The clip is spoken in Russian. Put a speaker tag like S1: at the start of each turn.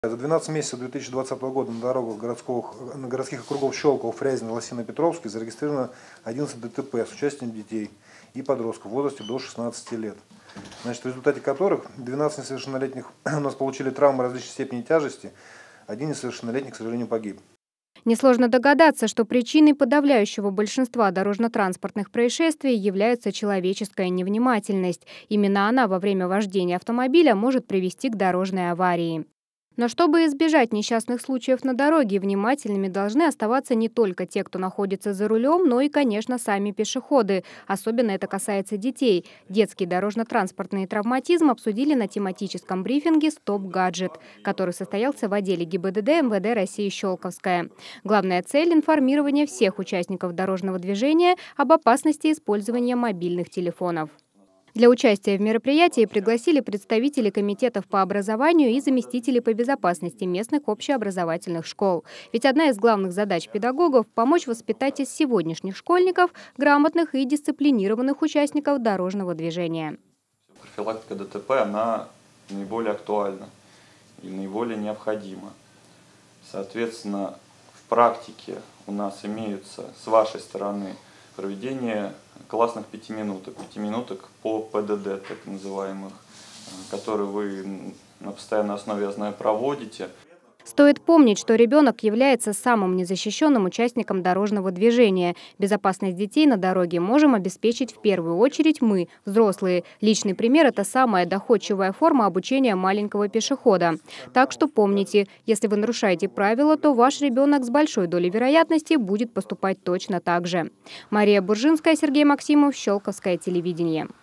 S1: За 12 месяцев 2020 года на дорогах городских округов Щелково, Фрязино, Лосино-Петровский зарегистрировано 11 ДТП с участием детей и подростков в возрасте до 16 лет. Значит, в результате которых 12 несовершеннолетних у нас получили травмы различной степени тяжести, один несовершеннолетний, к сожалению, погиб.
S2: Несложно догадаться, что причиной подавляющего большинства дорожно-транспортных происшествий является человеческая невнимательность. Именно она во время вождения автомобиля может привести к дорожной аварии. Но чтобы избежать несчастных случаев на дороге, внимательными должны оставаться не только те, кто находится за рулем, но и, конечно, сами пешеходы. Особенно это касается детей. Детский дорожно-транспортный травматизм обсудили на тематическом брифинге «Стоп-гаджет», который состоялся в отделе ГИБДД МВД России Щелковская. Главная цель – информирование всех участников дорожного движения об опасности использования мобильных телефонов. Для участия в мероприятии пригласили представителей комитетов по образованию и заместителей по безопасности местных общеобразовательных школ. Ведь одна из главных задач педагогов – помочь воспитать из сегодняшних школьников грамотных и дисциплинированных участников дорожного движения.
S3: Профилактика ДТП, она наиболее актуальна и наиболее необходима. Соответственно, в практике у нас имеются с вашей стороны проведение классных 5 минуток по ПДД, так называемых, которые вы на постоянной основе, я знаю, проводите.
S2: Стоит помнить, что ребенок является самым незащищенным участником дорожного движения. Безопасность детей на дороге можем обеспечить в первую очередь мы, взрослые. Личный пример – это самая доходчивая форма обучения маленького пешехода. Так что помните, если вы нарушаете правила, то ваш ребенок с большой долей вероятности будет поступать точно так же. Мария Буржинская, Сергей Максимов, Щелковское телевидение.